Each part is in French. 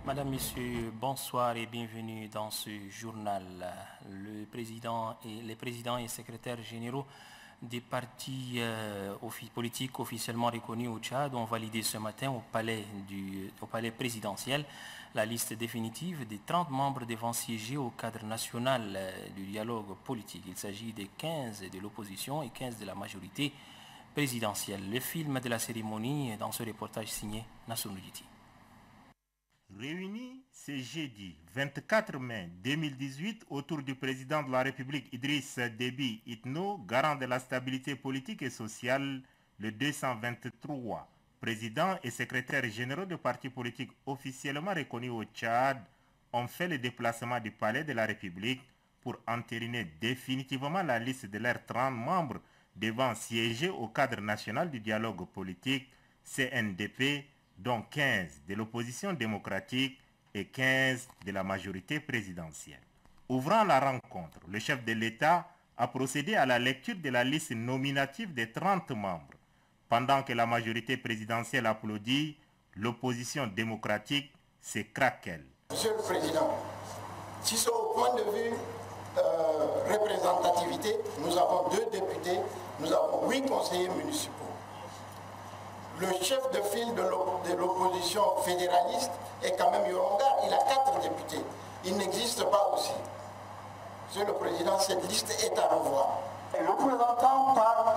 Madame, Monsieur, bonsoir et bienvenue dans ce journal. Les présidents et secrétaires généraux des partis politiques officiellement reconnus au Tchad ont validé ce matin au palais présidentiel la liste définitive des 30 membres devant siéger au cadre national du dialogue politique. Il s'agit des 15 de l'opposition et 15 de la majorité présidentielle. Le film de la cérémonie est dans ce reportage signé Nassou Ndjiti. Réunis ce jeudi 24 mai 2018 autour du président de la République Idriss Déby Itno, garant de la stabilité politique et sociale, le 223 présidents et secrétaires généraux de partis politiques officiellement reconnus au Tchad ont fait le déplacement du palais de la République pour entériner définitivement la liste de leurs 30 membres devant siéger au cadre national du dialogue politique CNDP, dont 15 de l'opposition démocratique et 15 de la majorité présidentielle. Ouvrant la rencontre, le chef de l'État a procédé à la lecture de la liste nominative des 30 membres. Pendant que la majorité présidentielle applaudit, l'opposition démocratique s'écraquelle. Monsieur le Président, si c'est au point de vue représentativité, nous avons 2 députés, nous avons 8 conseillers municipaux. Le chef de file de l'opposition fédéraliste est quand même Yoronga, il a 4 députés. Il n'existe pas aussi. Monsieur le Président, cette liste est à revoir. Le représentant parle,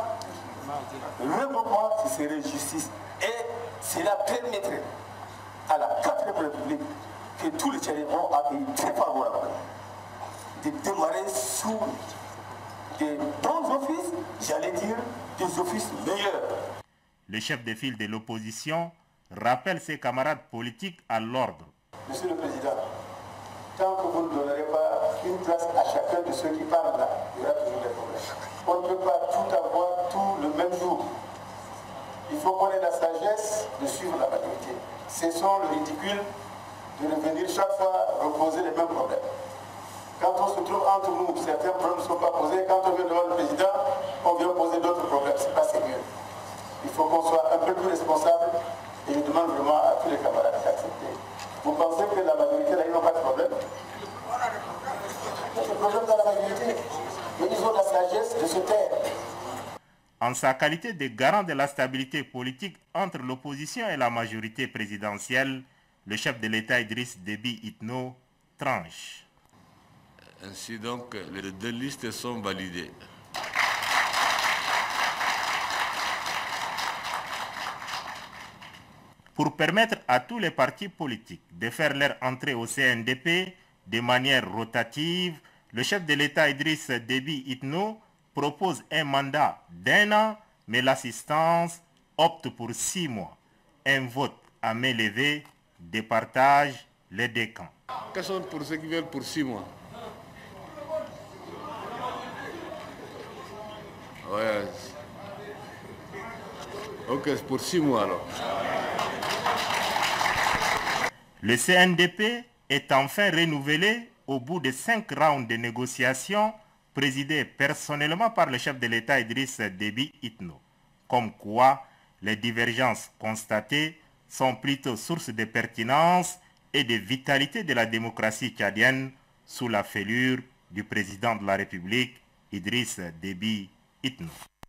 le moment, ce serait justice. Et cela permettrait à la 4e République que tous les Tchadiens ont accueilli très favorablement de démarrer sous des bons offices, j'allais dire des offices meilleurs. Le chef de file de l'opposition rappelle ses camarades politiques à l'ordre. Monsieur le Président, tant que vous ne donnerez pas une place à chacun de ceux qui parlent là, il y aura toujours des problèmes. On ne peut pas tout avoir tout le même jour. Il faut qu'on ait la sagesse de suivre la majorité. Cessons le ridicule de revenir chaque fois reposer les mêmes problèmes. Quand on se trouve entre nous, certains problèmes ne sont pas posés. Quand on vient devant le président, on vient poser d'autres problèmes. Ce n'est pas sérieux. Il faut qu'on soit un peu plus responsable et je demande vraiment à tous les camarades d'accepter. Vous pensez que la majorité, là, ils n'ont pas de problème? Il y a des problèmes dans la majorité. Mais ils ont la sagesse de se taire. En sa qualité de garant de la stabilité politique entre l'opposition et la majorité présidentielle, le chef de l'État Idriss Déby Itno tranche. Ainsi donc, les 2 listes sont validées. Pour permettre à tous les partis politiques de faire leur entrée au CNDP de manière rotative, le chef de l'État Idriss Déby Itno propose un mandat d'1 an, mais l'assistance opte pour 6 mois. Un vote à main levée départage les 2 camps. Quels sont pour ceux qui veulent pour 6 mois? Ouais. Ok, c'est pour 6 mois alors. Le CNDP est enfin renouvelé au bout de 5 rounds de négociations présidés personnellement par le chef de l'État Idriss Déby Itno. Comme quoi, les divergences constatées sont plutôt source de pertinence et de vitalité de la démocratie tchadienne sous la fêlure du président de la République, Idriss Déby Itno.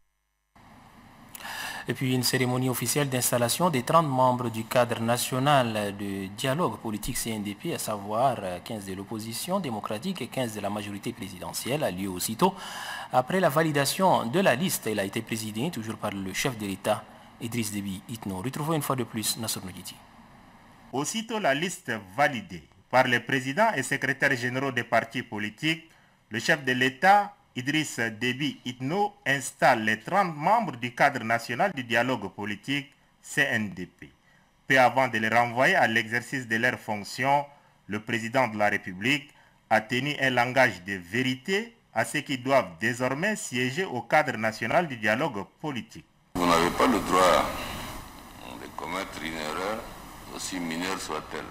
Et puis une cérémonie officielle d'installation des 30 membres du cadre national de dialogue politique CNDP, à savoir 15 de l'opposition démocratique et 15 de la majorité présidentielle, a lieu aussitôt. Après la validation de la liste, elle a été présidée toujours par le chef de l'État, Idriss Déby Itno. Retrouvons une fois de plus Nassou Ndjiti. Aussitôt la liste validée par les présidents et secrétaires généraux des partis politiques, le chef de l'État, Idriss Déby Itno, installe les 30 membres du cadre national du dialogue politique CNDP. Peu avant de les renvoyer à l'exercice de leurs fonctions, le président de la République a tenu un langage de vérité à ceux qui doivent désormais siéger au cadre national du dialogue politique. Vous n'avez pas le droit de commettre une erreur, aussi mineure soit-elle.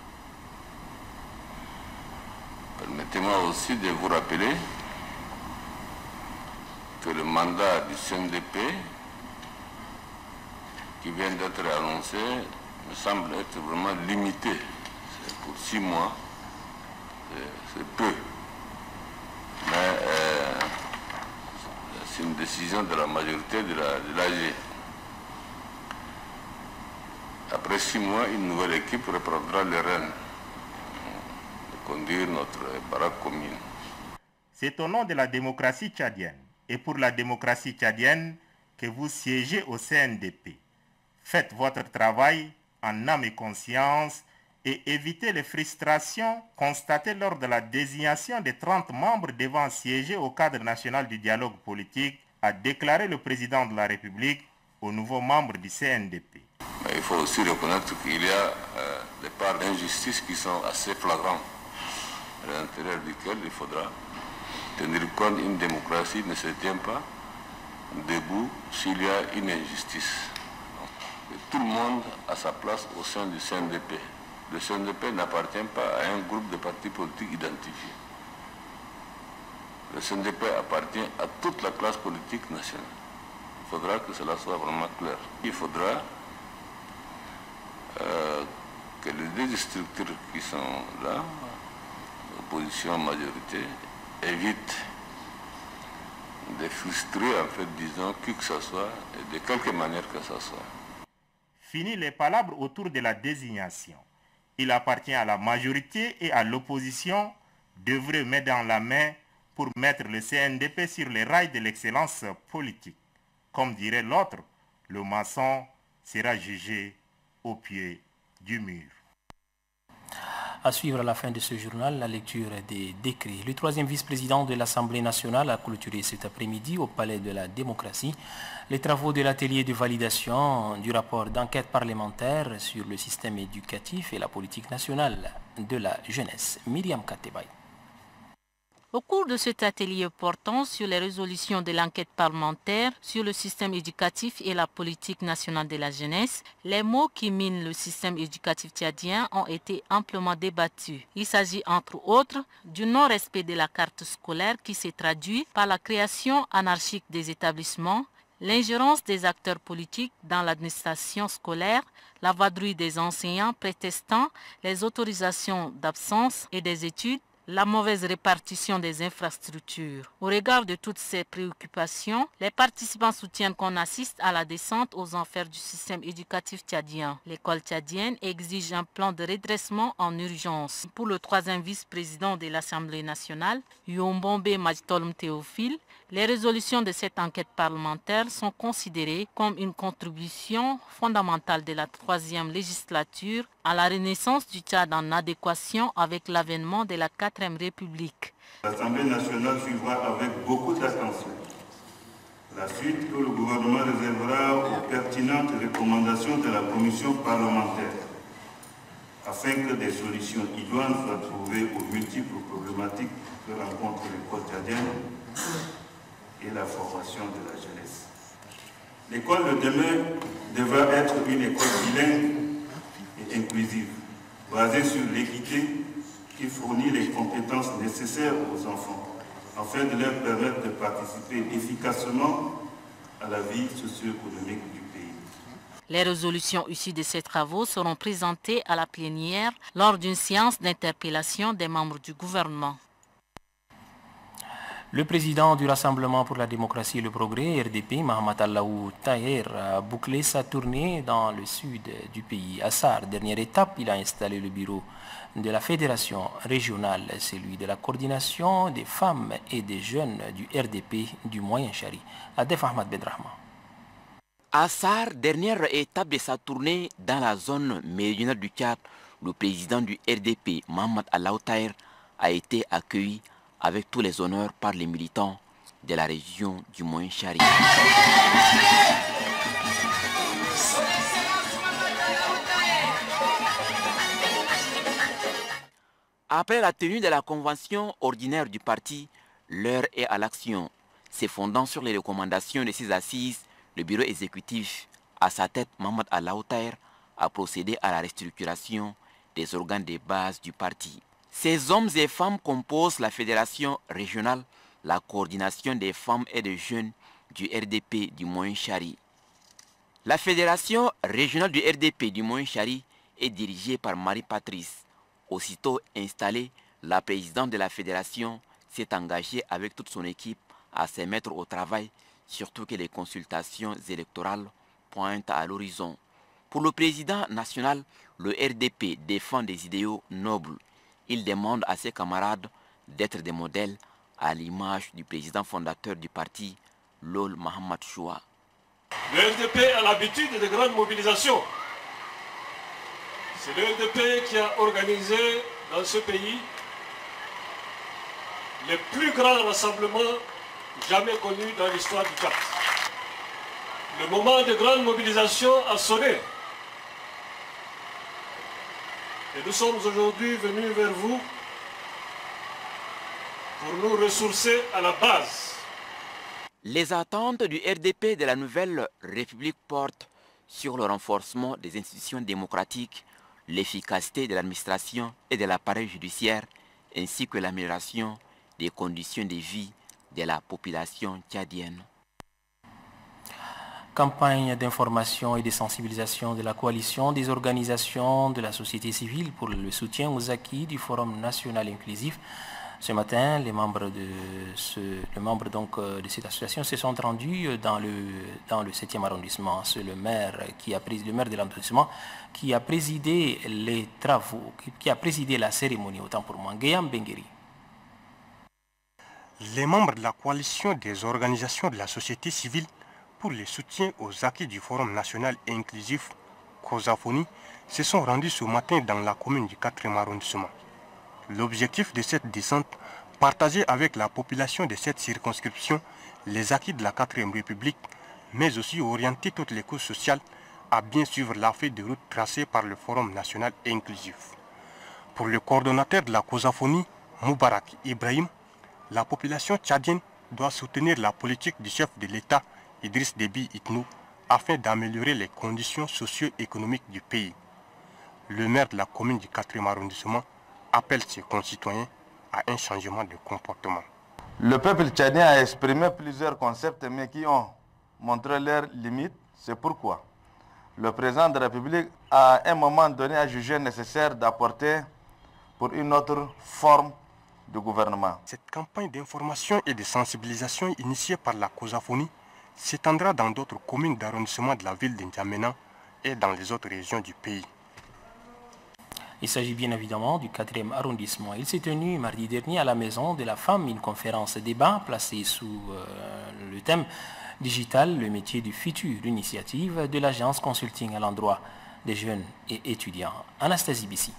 Permettez-moi aussi de vous rappeler que le mandat du CNDP qui vient d'être annoncé me semble être vraiment limité. pour 6 mois, c'est peu. Mais c'est une décision de la majorité de l'AG. Après 6 mois, une nouvelle équipe reprendra les rênes de conduire notre baraque commune. C'est au nom de la démocratie tchadienne et pour la démocratie tchadienne que vous siégez au CNDP. Faites votre travail en âme et conscience et évitez les frustrations constatées lors de la désignation des 30 membres devant siéger au cadre national du dialogue politique, a déclaré le président de la République aux nouveaux membres du CNDP. Mais il faut aussi reconnaître qu'il y a des parts d'injustice qui sont assez flagrantes, à l'intérieur duquel il faudra tenir compte. Une démocratie ne se tient pas debout s'il y a une injustice. Et tout le monde a sa place au sein du CNDP. Le CNDP n'appartient pas à un groupe de partis politiques identifiés. Le CNDP appartient à toute la classe politique nationale. Il faudra que cela soit vraiment clair. Il faudra que les deux structures qui sont là, opposition majorité, évitent de frustrer, en fait, disons, qui que ce soit, et de quelque manière que ce soit. Fini les palabres autour de la désignation. Il appartient à la majorité et à l'opposition d'œuvrer main dans la main pour mettre le CNDP sur les rails de l'excellence politique. Comme dirait l'autre, le maçon sera jugé au pied du mur. À suivre à la fin de ce journal, la lecture des décrets. Le troisième vice-président de l'Assemblée nationale a clôturé cet après-midi au Palais de la démocratie les travaux de l'atelier de validation du rapport d'enquête parlementaire sur le système éducatif et la politique nationale de la jeunesse. Myriam Katebay. Au cours de cet atelier portant sur les résolutions de l'enquête parlementaire sur le système éducatif et la politique nationale de la jeunesse, les maux qui minent le système éducatif tchadien ont été amplement débattus. Il s'agit entre autres du non-respect de la carte scolaire qui s'est traduit par la création anarchique des établissements, l'ingérence des acteurs politiques dans l'administration scolaire, la vadrouille des enseignants prétestant les autorisations d'absence et des études, la mauvaise répartition des infrastructures. Au regard de toutes ces préoccupations, les participants soutiennent qu'on assiste à la descente aux enfers du système éducatif tchadien. L'école tchadienne exige un plan de redressement en urgence. Pour le troisième vice-président de l'Assemblée nationale, Yombombe Majtolm Théophile, les résolutions de cette enquête parlementaire sont considérées comme une contribution fondamentale de la troisième législature à la renaissance du Tchad en adéquation avec l'avènement de la 4e République. L'Assemblée nationale suivra avec beaucoup d'attention la suite que le gouvernement réservera aux pertinentes recommandations de la commission parlementaire afin que des solutions idoines soient trouvées aux multiples problématiques que rencontre l'école tchadienne et la formation de la jeunesse. L'école de demain devra être une école bilingue et inclusive, basée sur l'équité qui fournit les compétences nécessaires aux enfants, afin de leur permettre de participer efficacement à la vie socio-économique du pays. Les résolutions issues de ces travaux seront présentées à la plénière lors d'une séance d'interpellation des membres du gouvernement. Le président du Rassemblement pour la démocratie et le progrès, RDP, Mahamat Allahou Taher, a bouclé sa tournée dans le sud du pays. À Sar, dernière étape, il a installé le bureau de la fédération régionale, celui de la coordination des femmes et des jeunes du RDP du Moyen-Chari. Adef Ahmad Bedrahman. À Sar, dernière étape de sa tournée dans la zone méridionale du Tchad, le président du RDP, Mahamat Allahou Taher, a été accueilli avec tous les honneurs par les militants de la région du Moyen-Chari. Après la tenue de la convention ordinaire du parti, l'heure est à l'action. Se fondant sur les recommandations de ces assises, le bureau exécutif, à sa tête Mahamat Allahou Taher, a procédé à la restructuration des organes de base du parti. Ces hommes et femmes composent la fédération régionale, la coordination des femmes et des jeunes du RDP du Moyen-Chari. La fédération régionale du RDP du Moyen-Chari est dirigée par Marie-Patrice Aussitôt installée, la présidente de la fédération s'est engagée avec toute son équipe à se mettre au travail, surtout que les consultations électorales pointent à l'horizon. Pour le président national, le RDP défend des idéaux nobles. Il demande à ses camarades d'être des modèles à l'image du président fondateur du parti, Lol Mohamed Choua. Le RDP a l'habitude de grandes mobilisations. C'est le RDP qui a organisé dans ce pays les plus grands rassemblements jamais connus dans l'histoire du parti. Le moment de grande mobilisation a sonné. Et nous sommes aujourd'hui venus vers vous pour nous ressourcer à la base. Les attentes du RDP de la nouvelle République portent sur le renforcement des institutions démocratiques, l'efficacité de l'administration et de l'appareil judiciaire, ainsi que l'amélioration des conditions de vie de la population tchadienne. Campagne d'information et de sensibilisation de la coalition des organisations de la société civile pour le soutien aux acquis du Forum national inclusif. Ce matin, les membres de cette association se sont rendus dans le 7e arrondissement. C'est le maire de l'arrondissement qui a présidé les travaux, qui a présidé la cérémonie, autant pour moi. Guéam Bengueri. Les membres de la coalition des organisations de la société civile pour le soutien aux acquis du Forum national inclusif, COSAFONI, se sont rendus ce matin dans la commune du 4e arrondissement. L'objectif de cette descente, partager avec la population de cette circonscription les acquis de la 4e République, mais aussi orienter toutes les causes sociales à bien suivre la feuille de route tracée par le Forum national inclusif. Pour le coordonnateur de la COSAFONI, Moubarak Ibrahim, la population tchadienne doit soutenir la politique du chef de l'État, Idriss Déby Itno, afin d'améliorer les conditions socio-économiques du pays. Le maire de la commune du 4e arrondissement appelle ses concitoyens à un changement de comportement. Le peuple tchadien a exprimé plusieurs concepts, mais qui ont montré leurs limites. C'est pourquoi le président de la République, à un moment donné, a jugé nécessaire d'apporter pour une autre forme de gouvernement. Cette campagne d'information et de sensibilisation initiée par la COSAFONI s'étendra dans d'autres communes d'arrondissement de la ville d'Indiamena et dans les autres régions du pays. Il s'agit bien évidemment du 4e arrondissement. Il s'est tenu mardi dernier à la Maison de la Femme une conférence débat placée sous le thème « Digital, le métier du futur », l'initiative de l'agence Consulting à l'endroit des jeunes et étudiants. Anastasie Bissi.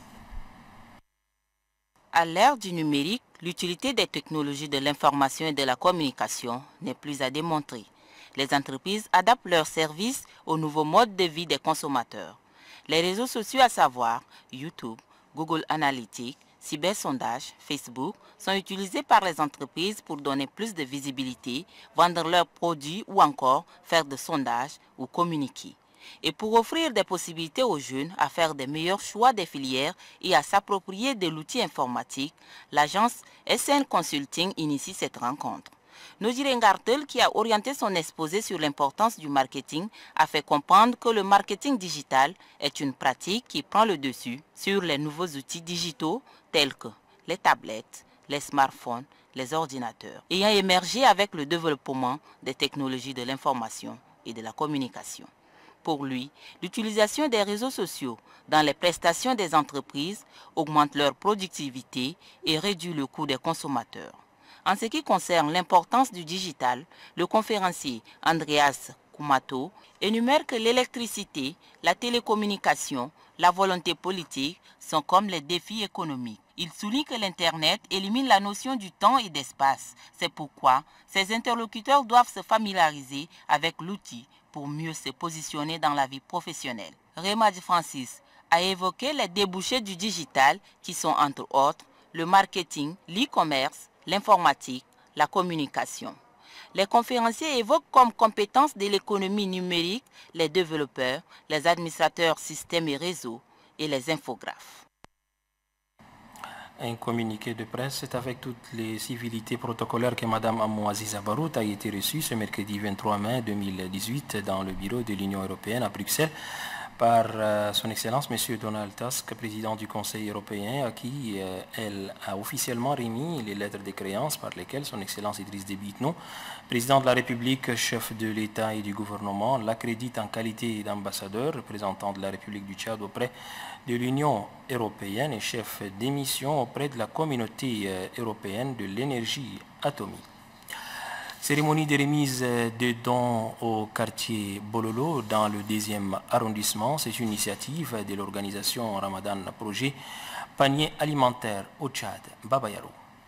À l'ère du numérique, l'utilité des technologies de l'information et de la communication n'est plus à démontrer. Les entreprises adaptent leurs services aux nouveaux modes de vie des consommateurs. Les réseaux sociaux, à savoir YouTube, Google Analytics, cybersondages, Facebook, sont utilisés par les entreprises pour donner plus de visibilité, vendre leurs produits ou encore faire des sondages ou communiquer. Et pour offrir des possibilités aux jeunes à faire des meilleurs choix des filières et à s'approprier de l'outil informatique, l'agence SN Consulting initie cette rencontre. Nodire Ngartel, qui a orienté son exposé sur l'importance du marketing, a fait comprendre que le marketing digital est une pratique qui prend le dessus sur les nouveaux outils digitaux tels que les tablettes, les smartphones, les ordinateurs, ayant émergé avec le développement des technologies de l'information et de la communication. Pour lui, l'utilisation des réseaux sociaux dans les prestations des entreprises augmente leur productivité et réduit le coût des consommateurs. En ce qui concerne l'importance du digital, le conférencier Andreas Kumato énumère que l'électricité, la télécommunication, la volonté politique sont comme les défis économiques. Il souligne que l'Internet élimine la notion du temps et d'espace. C'est pourquoi ces interlocuteurs doivent se familiariser avec l'outil pour mieux se positionner dans la vie professionnelle. Remad Francis a évoqué les débouchés du digital qui sont entre autres le marketing, l'e-commerce, l'informatique, la communication. Les conférenciers évoquent comme compétences de l'économie numérique les développeurs, les administrateurs systèmes et réseaux et les infographes. Un communiqué de presse, c'est avec toutes les civilités protocolaires que Mme Amou Aziza Barout a été reçue ce mercredi 23 mai 2018 dans le bureau de l'Union européenne à Bruxelles par son Excellence M. Donald Tusk, président du Conseil européen, à qui elle a officiellement remis les lettres de créance par lesquelles son Excellence Idriss Déby Itno, président de la République, chef de l'État et du gouvernement, l'accrédite en qualité d'ambassadeur, représentant de la République du Tchad auprès de l'Union européenne et chef d'émission auprès de la Communauté européenne de l'énergie atomique. Cérémonie de remise de dons au quartier Bololo dans le 2e arrondissement. C'est une initiative de l'organisation Ramadan Projet Panier alimentaire au Tchad. Baba Yaro.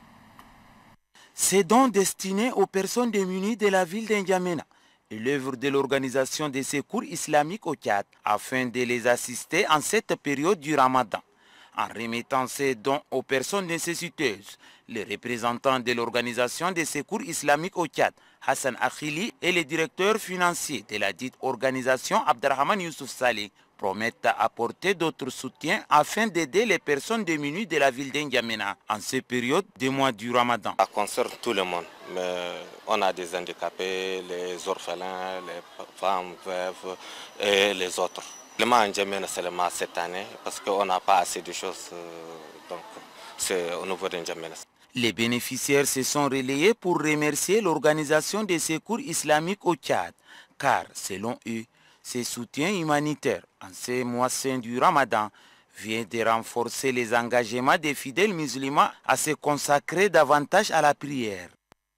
Ces dons destinés aux personnes démunies de la ville d'Indiamena est l'œuvre de l'organisation des secours islamiques au Tchad afin de les assister en cette période du Ramadan. En remettant ces dons aux personnes nécessiteuses, les représentants de l'organisation des secours islamiques au Tchad, Hassan Akhili, et le directeur financier de la dite organisation, Abderrahman Youssouf Saleh, promettent apporter d'autres soutiens afin d'aider les personnes démunies de la ville d'Indiamena en cette période des mois du Ramadan. Ça concerne tout le monde, mais on a des handicapés, les orphelins, les femmes, veuves et les autres. Le mois d'Indiamena seulement cette année parce qu'on n'a pas assez de choses, donc c'est au niveau d'Indiamena. Les bénéficiaires se sont relayés pour remercier l'organisation des secours islamiques au Tchad, car selon eux, ces soutiens humanitaires en ces mois saints du Ramadan vient de renforcer les engagements des fidèles musulmans à se consacrer davantage à la prière.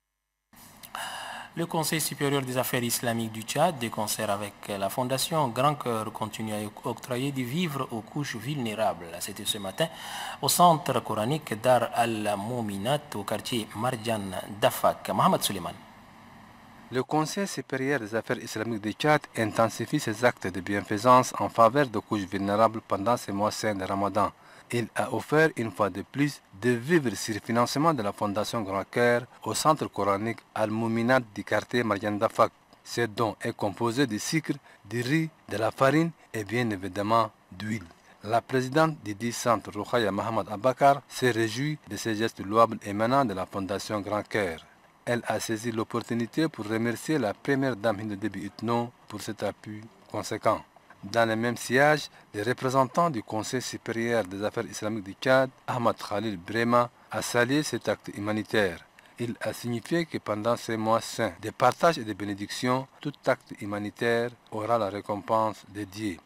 Le Conseil supérieur des affaires islamiques du Tchad, de concert avec la Fondation Grand Cœur, continue à octroyer des vivres aux couches vulnérables. C'était ce matin au centre coranique Dar al-Mouminat, au quartier Marjan Dafak. Mohamed Suleiman. Le Conseil supérieur des affaires islamiques du Tchad intensifie ses actes de bienfaisance en faveur de couches vulnérables pendant ces mois saints de Ramadan. Il a offert une fois de plus de vivres sur le financement de la Fondation Grand Cœur au centre coranique Al-Mouminat du quartier Marjan Dafak. Ce don est composé de sucre, de riz, de la farine et bien évidemment d'huile. La présidente du dit centre, Rokhaya Mohamed Abakar, se réjouit de ces gestes louables émanant de la Fondation Grand Cœur. Elle a saisi l'opportunité pour remercier la première dame Hind Déby Itno pour cet appui conséquent. Dans le même sillage, les représentants du Conseil supérieur des affaires islamiques du Tchad, Ahmad Khalil Brema, a salué cet acte humanitaire. Il a signifié que pendant ces mois saints de partage et de bénédiction, tout acte humanitaire aura la récompense dédiée.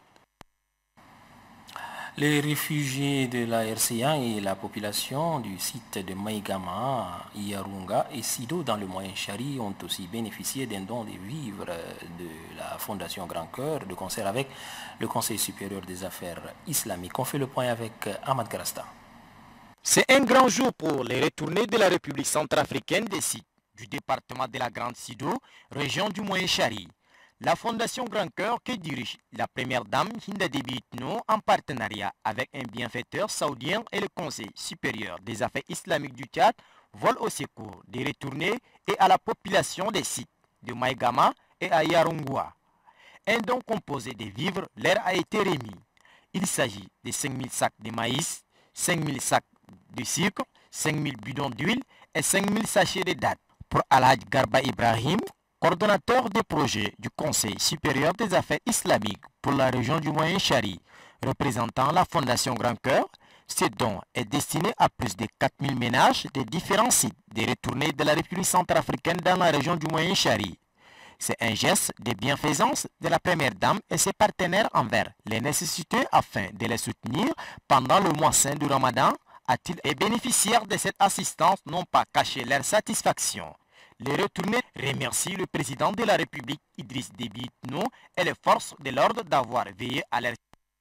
Les réfugiés de la RCA et la population du site de Maïgama, Yarunga et Sido dans le Moyen Chari ont aussi bénéficié d'un don de vivres de la Fondation Grand Cœur de concert avec le Conseil supérieur des affaires islamiques. On fait le point avec Ahmad Garasta. C'est un grand jour pour les retournés de la République centrafricaine des sites du département de la Grande Sido, région du Moyen Chari. La Fondation Grand Cœur que dirige la première dame Hinda Déby Itno en partenariat avec un bienfaiteur saoudien et le Conseil supérieur des affaires islamiques du Tchad vole au secours des retournés et à la population des sites de Maïgama et à Yarungwa. Un don composé de vivres leur a été remis. Il s'agit de 5000 sacs de maïs, 5000 sacs de sucre, 5000 bidons d'huile et 5000 sachets de dattes. Pour Alhaj Garba Ibrahim, coordonnateur des projets du Conseil supérieur des affaires islamiques pour la région du Moyen Chari, représentant la Fondation Grand Cœur, ce don est destiné à plus de 4000 ménages de différents sites des retournés de la République centrafricaine dans la région du Moyen Chari. C'est un geste de bienfaisance de la première dame et ses partenaires envers les nécessités afin de les soutenir pendant le mois saint du Ramadan. A-t-il et bénéficiaires de cette assistance n'ont pas caché leur satisfaction. Les retournés remercient le président de la République, Idriss Déby Itno, et les forces de l'ordre d'avoir veillé à leur...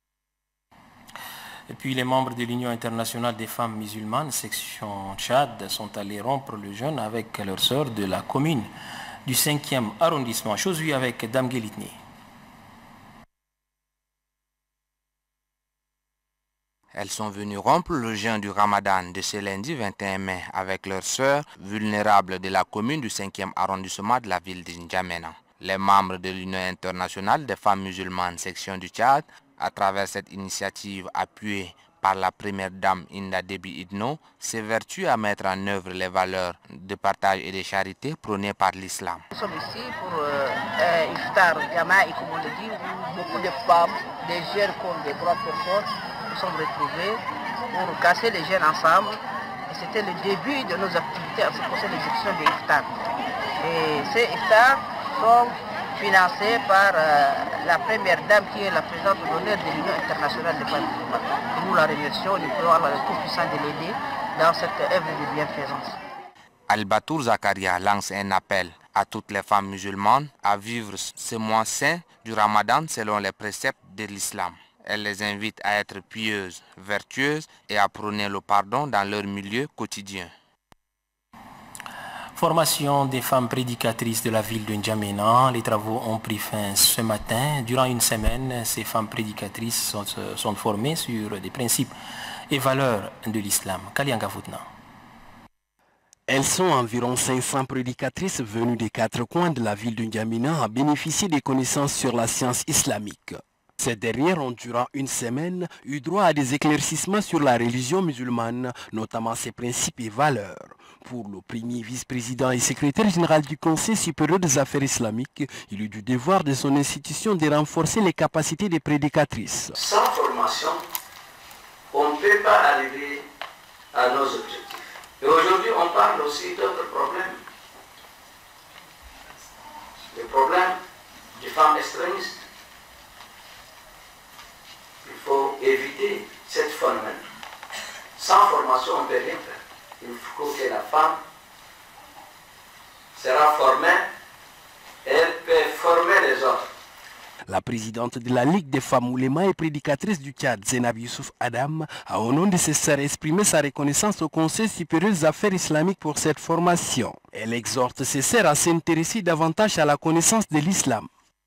Et puis les membres de l'Union internationale des femmes musulmanes, section Tchad, sont allés rompre le jeûne avec leurs sœurs de la commune du 5e arrondissement. Chose vue avec Dame Guelitni. Elles sont venues rompre le jeûne du Ramadan de ce lundi 21 mai avec leurs sœurs vulnérables de la commune du 5e arrondissement de la ville d'Indiamena. Les membres de l'Union internationale des femmes musulmanes section du Tchad, à travers cette initiative appuyée par la première dame Hinda Déby Itno, s'évertuent à mettre en œuvre les valeurs de partage et de charité prônées par l'islam. Nous sommes ici pour Iftar Yamaï, comme on le dit, où beaucoup de femmes des jeunes comme des grandes personnes nous sommes retrouvés pour casser les jeunes ensemble. Et c'était le début de nos activités en ce qui concerne l'exécution des iftars. Et ces iftars sont financés par la première dame qui est la présidente d'honneur de l'Union internationale des femmes musulmanes. Nous la remercions, nous pouvons avoir le tout-puissant de l'aider dans cette œuvre de bienfaisance. Al-Batour Zakaria lance un appel à toutes les femmes musulmanes à vivre ce mois saint du Ramadan selon les préceptes de l'islam. Elle les invite à être pieuses, vertueuses et à prôner le pardon dans leur milieu quotidien. Formation des femmes prédicatrices de la ville de N'Djamena. Les travaux ont pris fin ce matin. Durant une semaine, ces femmes prédicatrices sont formées sur des principes et valeurs de l'islam. Kalianga Foutna. Elles sont environ 500 prédicatrices venues des 4 coins de la ville de N'Djamena à bénéficier des connaissances sur la science islamique. Ces dernières ont, durant une semaine, eu droit à des éclaircissements sur la religion musulmane, notamment ses principes et valeurs. Pour le premier vice-président et secrétaire général du Conseil supérieur des affaires islamiques, il eut du devoir de son institution de renforcer les capacités des prédicatrices. Sans formation, on ne peut pas arriver à nos objectifs. Et aujourd'hui, on parle aussi d'autres problèmes. Les problèmes des femmes extrémistes. Il faut éviter cette phénomène. Sans formation, on ne peut rien faire. Il faut que la femme sera formée, elle peut former les autres. La présidente de la Ligue des femmes oulémas et prédicatrice du Tchad, Zénab Youssouf Adam, a au nom de ses sœurs exprimé sa reconnaissance au Conseil supérieur des affaires islamiques pour cette formation. Elle exhorte ses sœurs à s'intéresser davantage à la connaissance de l'islam.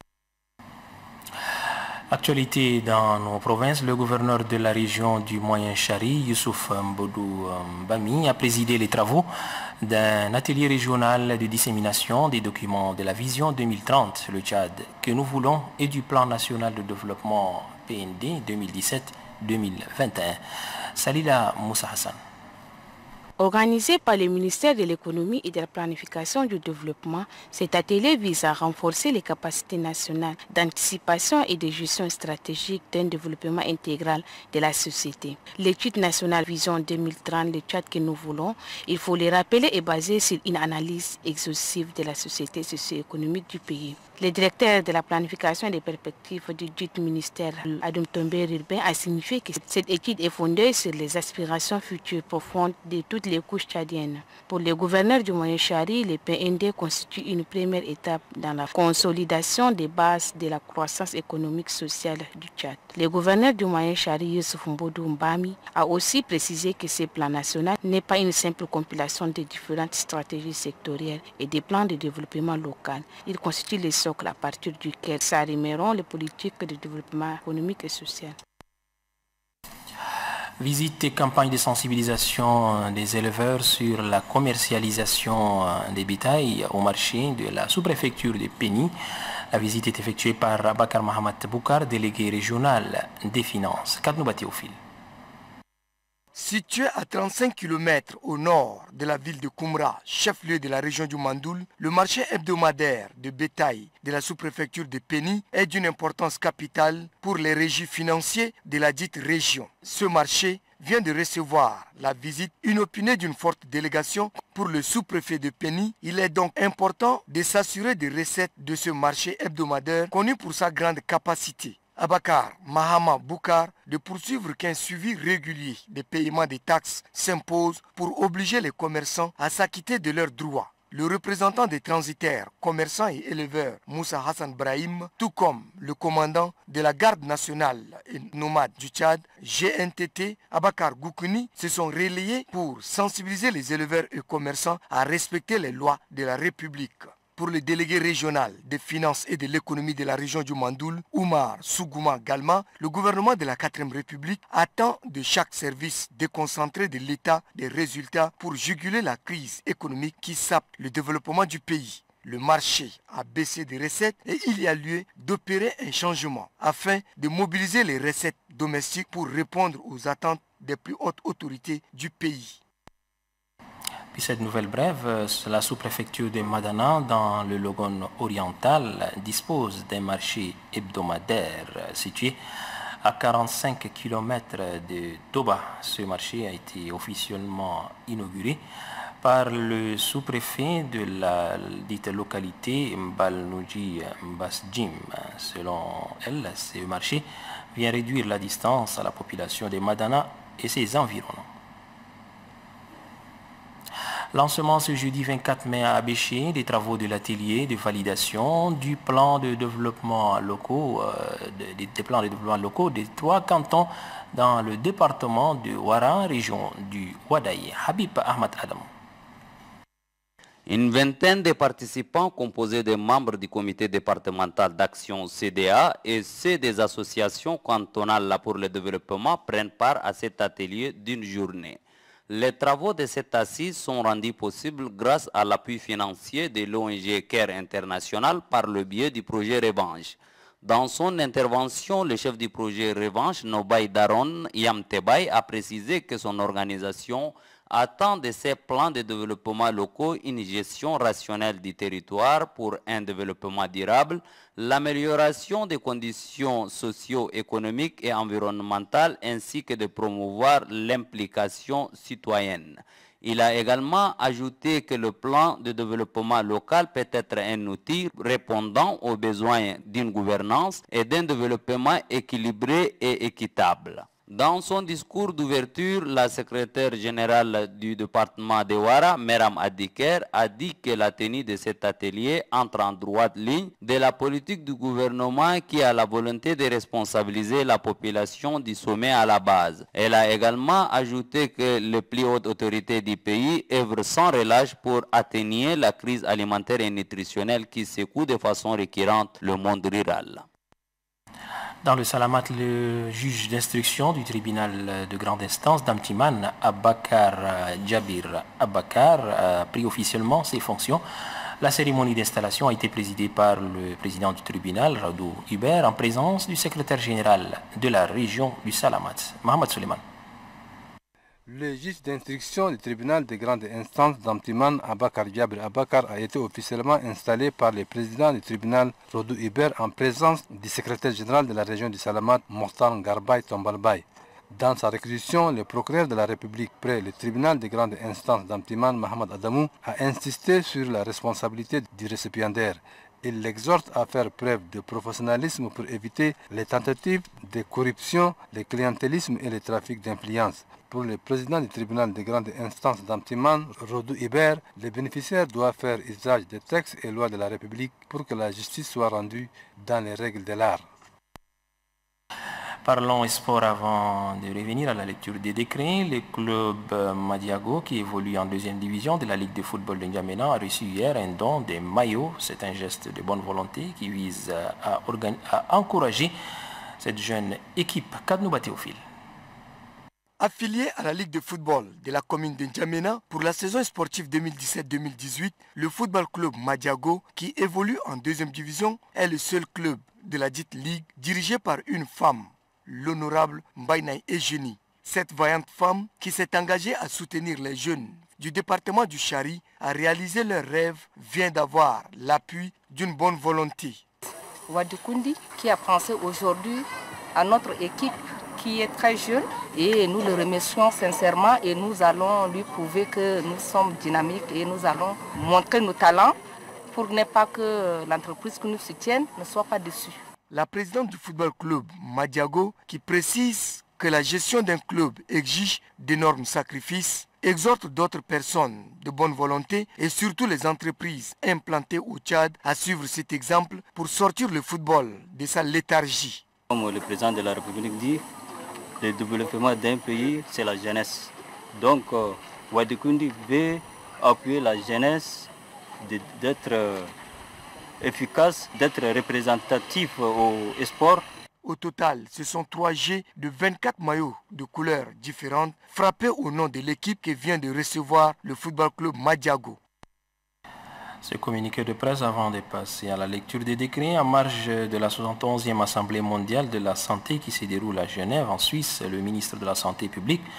Actualité dans nos provinces, le gouverneur de la région du Moyen-Chari, Youssouf Mbodou Bami, a présidé les travaux d'un atelier régional de dissémination des documents de la vision 2030, le Tchad, que nous voulons, et du plan national de développement PND 2017-2021. Salila Moussa Hassan. Organisé par le ministère de l'économie et de la planification du développement, cet atelier vise à renforcer les capacités nationales d'anticipation et de gestion stratégique d'un développement intégral de la société. L'étude nationale Vision 2030, le Tchad que nous voulons, il faut le rappeler, est basée sur une analyse exhaustive de la société socio-économique du pays. Le directeur de la planification et des perspectives du dit ministère, Adam Tombé Rilben, a signifié que cette étude est fondée sur les aspirations futures profondes de toutes les couches tchadiennes. Pour le gouverneur du Moyen-Chari, le PND constitue une première étape dans la consolidation des bases de la croissance économique sociale du Tchad. Le gouverneur du Moyen-Chari, Youssouf Mbodou Mbami, a aussi précisé que ce plan national n'est pas une simple compilation de différentes stratégies sectorielles et des plans de développement local. Il constitue le socle à partir duquel s'arrimeront les politiques de développement économique et social. Visite et campagne de sensibilisation des éleveurs sur la commercialisation des bétails au marché de la sous-préfecture de Péni. La visite est effectuée par Bakar Mohamed Boukar, délégué régional des finances. Kadnoubati au fil. Situé à 35 km au nord de la ville de Koumra, chef-lieu de la région du Mandoul, le marché hebdomadaire de bétail de la sous-préfecture de Péni est d'une importance capitale pour les régis financiers de la dite région. Ce marché vient de recevoir la visite inopinée d'une forte délégation pour le sous-préfet de Péni. Il est donc important de s'assurer des recettes de ce marché hebdomadaire connu pour sa grande capacité. Abakar Mahama Boukar de poursuivre qu'un suivi régulier des paiements des taxes s'impose pour obliger les commerçants à s'acquitter de leurs droits. Le représentant des transitaires, commerçants et éleveurs, Moussa Hassan Brahim, tout comme le commandant de la garde nationale et nomade du Tchad, GNTT, Abakar Goukouni, se sont relayés pour sensibiliser les éleveurs et commerçants à respecter les lois de la République. Pour le délégué régional des finances et de l'économie de la région du Mandoul, Oumar Sougouma Galma, le gouvernement de la 4e République attend de chaque service déconcentré de l'État des résultats pour juguler la crise économique qui sape le développement du pays. Le marché a baissé des recettes et il y a lieu d'opérer un changement afin de mobiliser les recettes domestiques pour répondre aux attentes des plus hautes autorités du pays. Puis cette nouvelle brève, la sous-préfecture de Madana dans le Logone oriental dispose d'un marché hebdomadaire situé à 45 km de Toba. Ce marché a été officiellement inauguré par le sous-préfet de la dite localité Mbalnouji Mbasjim. Selon elle, ce marché vient réduire la distance à la population de Madana et ses environs. Lancement ce jeudi 24 mai à Abéché des travaux de l'atelier de validation du plan de développement locaux, des plans de développement locaux des 3 cantons dans le département de Ouara, région du Ouadaï. Habib Ahmad Adam. Une vingtaine de participants composés de membres du comité départemental d'action CDA et ceux des associations cantonales pour le développement prennent part à cet atelier d'une journée. Les travaux de cette assise sont rendus possibles grâce à l'appui financier de l'ONG CARE International par le biais du projet Revanche. Dans son intervention, le chef du projet Revanche, Nobay Daron Yamtebay, a précisé que son organisation attend de ces plans de développement locaux une gestion rationnelle du territoire pour un développement durable, l'amélioration des conditions socio-économiques et environnementales ainsi que de promouvoir l'implication citoyenne. Il a également ajouté que le plan de développement local peut être un outil répondant aux besoins d'une gouvernance et d'un développement équilibré et équitable. Dans son discours d'ouverture, la secrétaire générale du département de Ouara, Meram Adiker, a dit que la tenue de cet atelier entre en droite ligne de la politique du gouvernement qui a la volonté de responsabiliser la population du sommet à la base. Elle a également ajouté que les plus hautes autorités du pays œuvrent sans relâche pour atténuer la crise alimentaire et nutritionnelle qui secoue de façon récurrente le monde rural. Dans le Salamat, le juge d'instruction du tribunal de grande instance d'Amtiman, Abakar Jabir Abakar, a pris officiellement ses fonctions. La cérémonie d'installation a été présidée par le président du tribunal, Radou Hubert, en présence du secrétaire général de la région du Salamat, Mohamed Suleiman. Le juge d'instruction du tribunal de grande instance d'Amtiman, Abakar Jabir Abakar, a été officiellement installé par le président du tribunal, Rodou Hubert, en présence du secrétaire général de la région du Salamat, Mokhtar Garbay Tombalbay. Dans sa réquisition, le procureur de la République près le tribunal de grande instance d'Amtiman, Mohamed Adamou, a insisté sur la responsabilité du récipiendaire. Il l'exhorte à faire preuve de professionnalisme pour éviter les tentatives de corruption, le clientélisme et le trafic d'influence. Pour le président du tribunal de grande instance d'Amtiman, Rodou Hubert, les bénéficiaires doivent faire usage des textes et lois de la République pour que la justice soit rendue dans les règles de l'art. Parlons sport avant de revenir à la lecture des décrets. Le club Madiago, qui évolue en deuxième division de la Ligue de football de N'Djamena, a reçu hier un don de maillots. C'est un geste de bonne volonté qui vise à encourager cette jeune équipe. Kadnou Théophile. Affilié à la Ligue de football de la commune de N'Djamena pour la saison sportive 2017-2018, le football club Madiago, qui évolue en deuxième division, est le seul club de la dite ligue dirigé par une femme, l'honorable Mbaïnaï Ejeni. Cette vaillante femme qui s'est engagée à soutenir les jeunes du département du Chari à réaliser leurs rêves vient d'avoir l'appui d'une bonne volonté. Wadikundi qui a pensé aujourd'hui à notre équipe qui est très jeune et nous le remercions sincèrement et nous allons lui prouver que nous sommes dynamiques et nous allons montrer nos talents pour ne pas que l'entreprise qui nous soutienne ne soit pas déçue. La présidente du football club Madiago, qui précise que la gestion d'un club exige d'énormes sacrifices, exhorte d'autres personnes de bonne volonté et surtout les entreprises implantées au Tchad à suivre cet exemple pour sortir le football de sa léthargie. Comme le président de la République dit, le développement d'un pays, c'est la jeunesse. Donc, Wadikundi veut appuyer la jeunesse d'être efficace, d'être représentatif au sport. Au total, ce sont 3 jets de 24 maillots de couleurs différentes frappés au nom de l'équipe qui vient de recevoir le football club Madiago. Ce communiqué de presse avant de passer à la lecture des décrets en marge de la 71e Assemblée mondiale de la santé qui se déroule à Genève en Suisse, le ministre de la Santé publique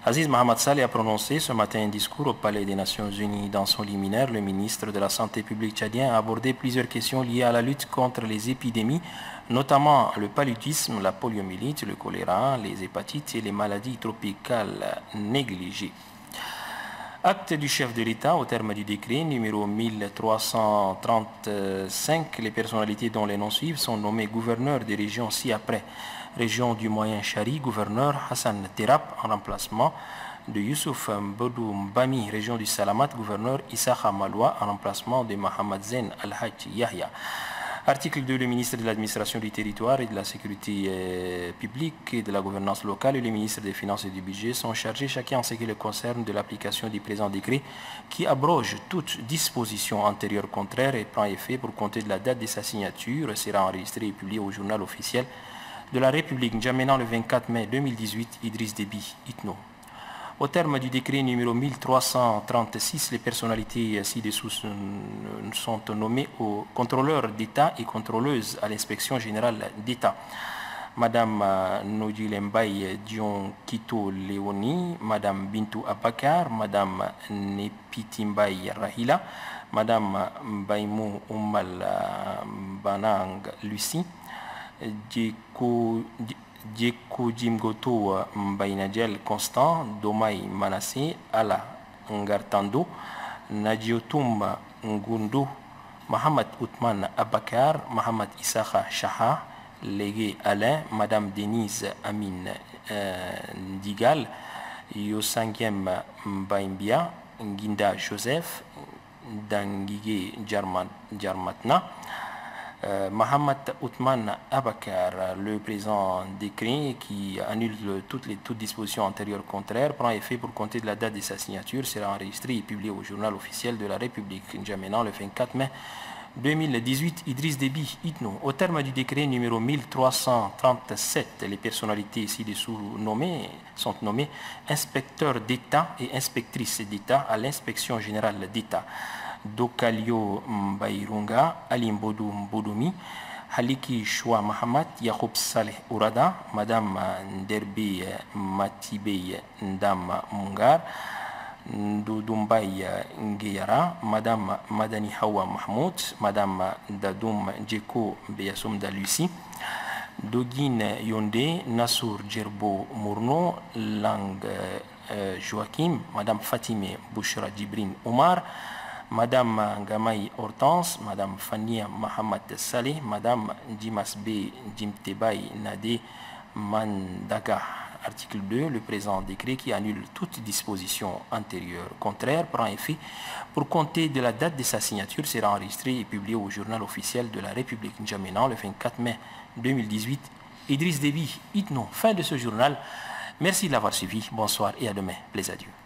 Aziz Mohamed Saleh a prononcé ce matin un discours au Palais des Nations Unies. Dans son liminaire, le ministre de la Santé publique tchadien a abordé plusieurs questions liées à la lutte contre les épidémies, notamment le paludisme, la poliomyélite, le choléra, les hépatites et les maladies tropicales négligées. Acte du chef de l'État au terme du décret numéro 1335. Les personnalités dont les noms suivent sont nommées gouverneurs des régions ci-après. Région du Moyen-Chari, gouverneur Hassan Terap en remplacement de Youssouf Mbodou Mbami. Région du Salamat, gouverneur Issa Maloua en remplacement de Mohamed Zen Al-Hajj Yahya. Article 2, le ministre de l'administration du territoire et de la sécurité publique et de la gouvernance locale et le ministre des Finances et du Budget sont chargés chacun en ce qui le concerne de l'application du présent décret qui abroge toute disposition antérieure contraire et prend effet pour compter de la date de sa signature, sera enregistré et publié au journal officiel de la République N'Djamena le 24 mai 2018, Idriss Déby Itno. Au terme du décret numéro 1336, les personnalités ci-dessous sont nommées aux contrôleurs d'État et contrôleuses à l'inspection générale d'État. Madame Nodjilembay Dion Kito Léoni, Madame Bintou Abakar, Madame Nepitimbay Rahila, Madame Baimou Oumal Banang Lucie, Djeko Jimgoto Mbainadjel Constant, Domai Manassé, Ala Ngartando, Nadiotoum Ngundu, Mohamed Outman Abakar, Mohamed Issakha Shaha, Légué Alain, Madame Denise Amin Ndigal, Yosangiem Mbaimbia, Nginda Joseph, Dangige Djarmatna, Mohamed Outman Abakar. Le présent décret qui annule toutes dispositions antérieures contraires prend effet pour compter de la date de sa signature, sera enregistré et publié au journal officiel de la République N'Djamena le 24 mai 2018. Idriss Déby Itno. Au terme du décret numéro 1337, les personnalités ci-dessous sont nommées inspecteurs d'État et inspectrices d'État à l'inspection générale d'État. Dokalio Mbairunga, Alimbodou Mboudoumi, Haliki Choua Mahamat, Yacoub Saleh Ourada, Madame Nderbe Matibey Ndam Mungar, Ndoudoumbaye Ngeyara, Madame Madani Hawa Mahmoud, Madame Dadoum Djeko Beyasoum Dalusi, Dogine Yonde, Nassour Djerbo Mourno, Lang Joachim, Madame Fatime Bouchra Djibrin Omar, Madame Gamaï Hortense, Madame Fania Mohamed Saleh, Madame Dimas B. Jimtebay Nade Mandaga. Article 2, le présent décret qui annule toute disposition antérieure contraire prend effet pour compter de la date de sa signature, sera enregistré et publié au journal officiel de la République N'Djamena le 24 mai 2018. Idriss Déby Itno. Fin de ce journal. Merci de l'avoir suivi. Bonsoir et à demain. Plaisir à Dieu.